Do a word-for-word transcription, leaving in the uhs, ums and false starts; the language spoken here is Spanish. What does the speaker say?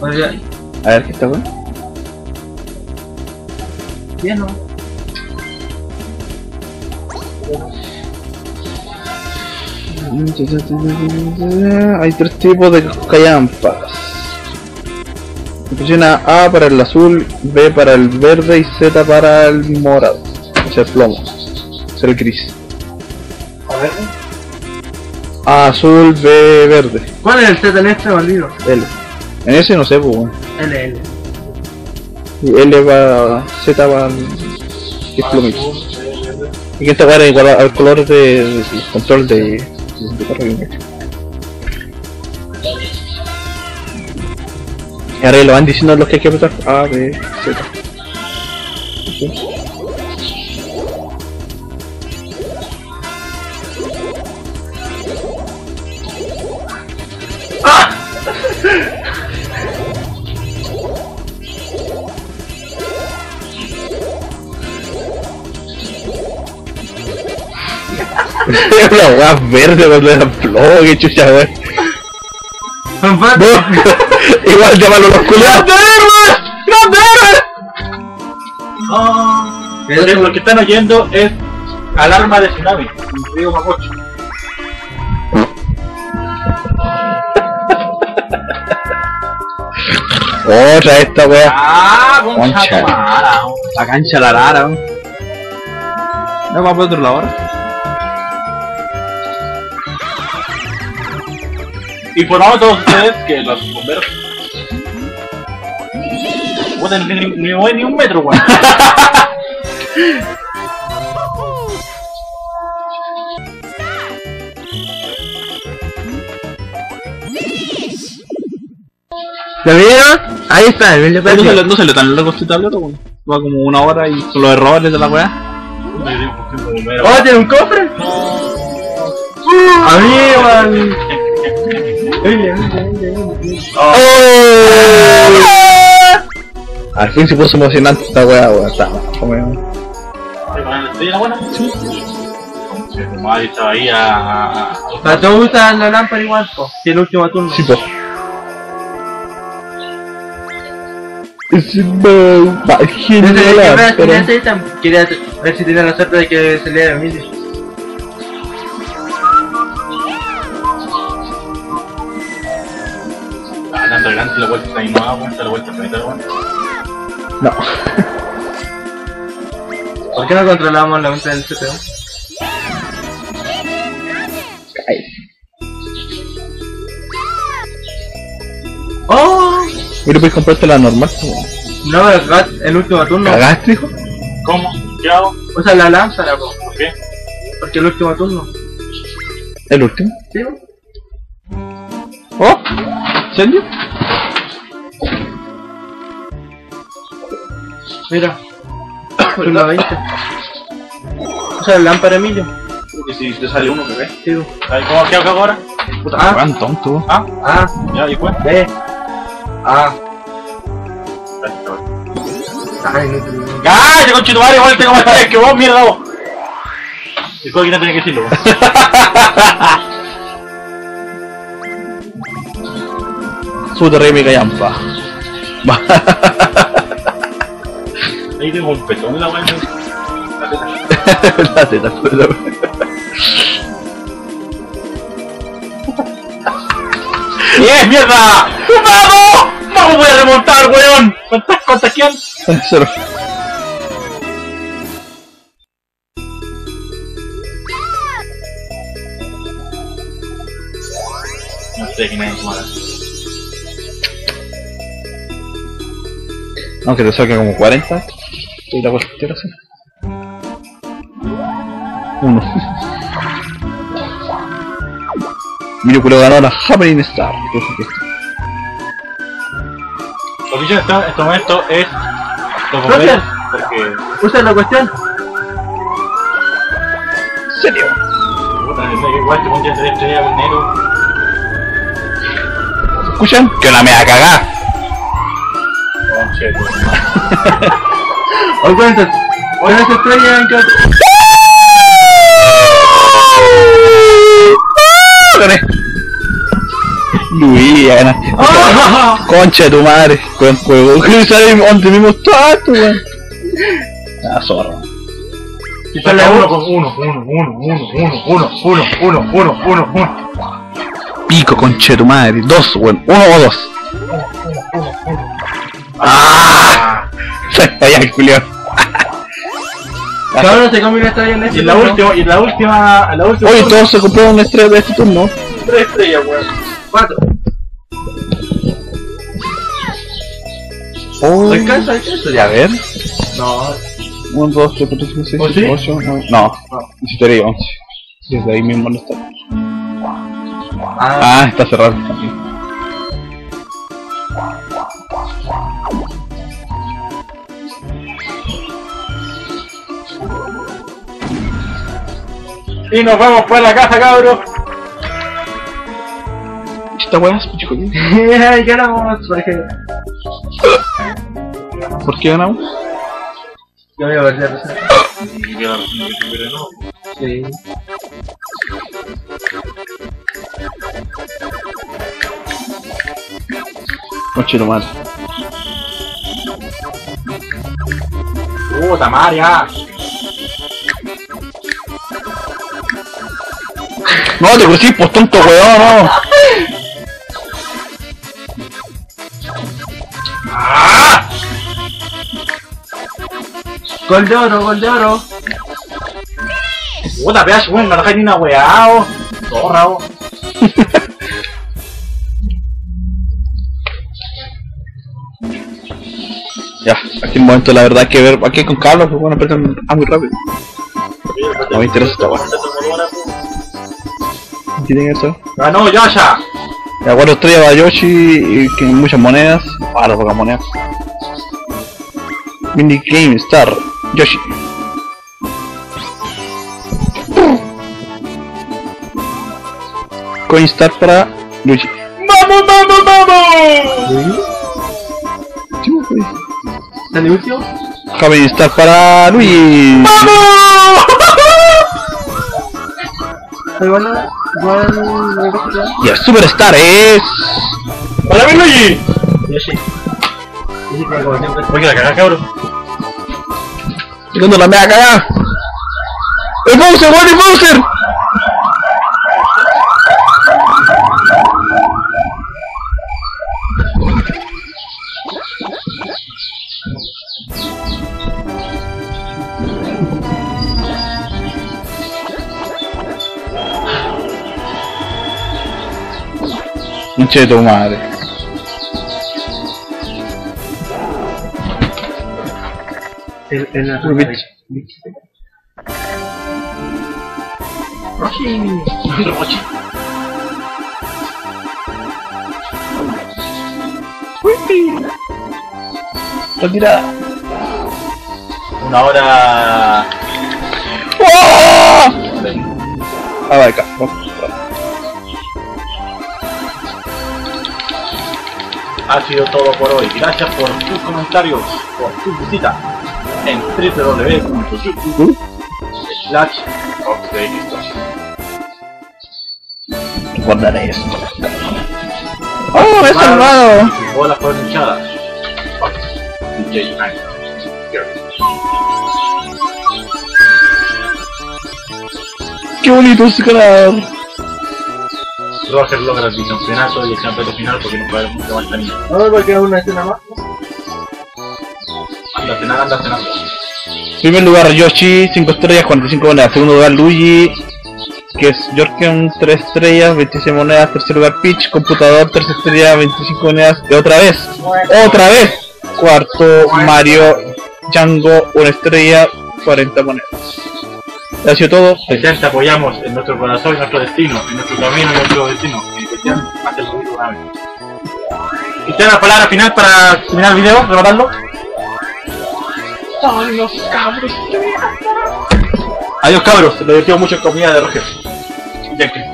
Oye, A ver, ¿qué está bueno? bien, ¿no? Hay tres tipos de callampas. Presiona A para el azul, B para el verde y Z para el morado. O sea, el plomo. O sea, el gris. A ver. A azul, B verde. ¿Cuál es el Z en este bandido? L. En ese no sé, pues bueno. L, L. Y L va. Z va al. Que es plomito. Y que esta va igual al color de, de, de control de. de sesenta y cuatro. Y ahora lo van diciendo los que hay que apretar. A, B, Z. Okay. ¡Ah! La weá verde cuando era plomo, que chucha weá. ¡Empate! Igual llámalo los culiados. ¡Grande héroe! ¡Grande héroe! Oh, lo, que, lo que están oyendo es alarma de tsunami. Río Mapocho. Otra esta weá. Ah, Concha. concha tomada. La cancha la rara. No va por otro lado ahora. Informando a todos ustedes que los bomberos. Puta, ni, ni, ni voy ni un metro, weón. ¿Lo vieron? Ahí está, el vídeo No se, le, no se le tan largo este tablero, weón. Va como una hora y con los errores de la weá. ¡Oh, tiene un cofre! ¡Amigo! ¡Oh! Al fin se puso emocionante esta weá, weón. Está como. ¿Estoy en la buena? Sí. Tu madre estaba ahí a... Pero tú usas la lámpara igual, po. Si el último turno. Sí, po. Es un va, genial, pero... Quería ver si tenía la suerte de que se lea el vídeo. Ah, tanto grande la vuelta está innovada, weón. La vuelta está innovada, weón. No. ¿Por qué no controlamos la venta del C P U? Ay. ¡Oh! Mira, puedes comprarte la normal, weón. No, el, el último turno. ¿Cagaste, hijo? ¿Cómo? ¿Qué hago? Usa la lámpara, po. ¿Por qué? Porque el último turno. ¿El último? ¿Sí? ¿Oh? ¿En serio? Mira. Turno veinte. Usa la lámpara, Emilio. Porque si te sale uno que ve. Sí, po. ¿Sabes cómo qué hago ahora? Puta, Ah. weón, tonto. Ah, A, ya, ¿y cuál? B, A. Ay, no te digo. ¡Cállate, conchito madre! Igual tengo más tareas que vos, mierda vos. El juego que no tenía que decirlo, weón. Su terrible callampa. Va. Ahí tengo un pezón en la weá. La teta, la ¡Bien, mierda! ¡Vamos! ¡Vamos, voy a remontar, weón! ¿Cuántas cosas quedan? Cero. No sé quién es mala. Aunque te saque como cuarenta. Y la cuestión así. Uno. Miraculo ganó la Happening Star. Lo que yo en este, en este momento es los Roger. bomberos, porque... Usa la cuestión. ¿Serio? Puta, no sé, igual te pones de estrella con negro. ¿Escuchan? Que la me va a cagar. Oh, shit, weón. Hoy cuántas. ¿Cuántas estrellas en cada? Gané. Luis, ya ganaste. ¡Ah! Concha de tu madre, buen juego. Que sale donde mismo tanto, weón. Ah, zorra. Y sale uno con uno, uno, uno, uno, uno, uno, uno, uno, uno, uno, uno. Pico, concha de tu madre. Dos, weón. Uno o dos. ¡Ah! Se vaya el culiao. Cabrón, se comió una estrella en Y este en la turno. última, y en la última, en la última. Oye, todos se compraron una estrella de este turno. Tres estrellas, weón. Cuatro. Oh. ¿Alcanza? ¿Alcanza? Ya, a ver. No. uno, dos, tres, cuatro, cinco, seis, ¿Oh, sí? siete, ocho, nueve. No, necesitaría once. Desde ahí mismo no está. Ah, Ah, está cerrado. Y nos vamos por la casa, cabros. Esta weá es chico. ay, ganamos, por ejemplo. ¿Por qué ganamos? Yo voy a ver la receta. Sí. Noche de madre. Puta Maria. No te crucís, pues tonto weón, no. ¡Ah! Gol de oro, gol de oro. Puta pedazo, weón, no dejáis ni una weá, oh. Zorra, oh. Ya, aquí el momento la verdad hay que ver, aquí con Carlos, pues bueno, apretan ah, muy rápido. No me interesa esta weá. ¿Qué tiene eso? ¡Ganó Yasha! Ya, cuatro estrellas para Yoshi y que muchas monedas. Ah, las pocas monedas. Mini Game Star, Yoshi. Coin Star para Luigi. ¡Vamos, vamos, vamos! Sí, pues. ¿Sale último? Coin Star para Luigi. ¡Vamos! Igual nada. Igual. Y el Superstar es... ¡Para mí, Luigi! Yo sí. Yo sí que como siempre. Oye, la cagá, cabrón. Tirando la mega cagada. ¡El Bowser, weón, el Bowser! Conche de tu madre. El, el, el, Rubik. Rochi. La tirada. Una hora... ¡Oh! Ah, va acá. Ha sido todo por hoy. Gracias por tus comentarios, por tu visita en doble u doble u doble u punto youtube slash Guardaré esto. ¡Oh, me he salvado! Bolas fueron hinchadas. D J Nine. ¡Qué bonito es ganar! Roger logra el bicampeonato y el campeonato final porque no puede mucho más también. No, porque una escena más. Anda a cenar, anda a cenar. Primer lugar Yoshi, cinco estrellas, cuarenta y cinco monedas. Segundo lugar Luigi, que es Jorken, tres estrellas, veintiséis monedas. Tercer lugar Peach, computador, tres estrellas, veinticinco monedas. Y otra vez, otra vez. Cuarto Mario, Django, una estrella, cuarenta monedas. Ha sido todo. Cristian, te apoyamos en nuestro corazón, en nuestro destino, en nuestro camino, en nuestro destino. Y Cristian, hace el ruido una vez. Cristian, la palabra final para terminar el video, rematarlo. Adiós, cabros. Adiós, cabros. Se lo divertimos mucho en comida de Roger. Ya, Cristian.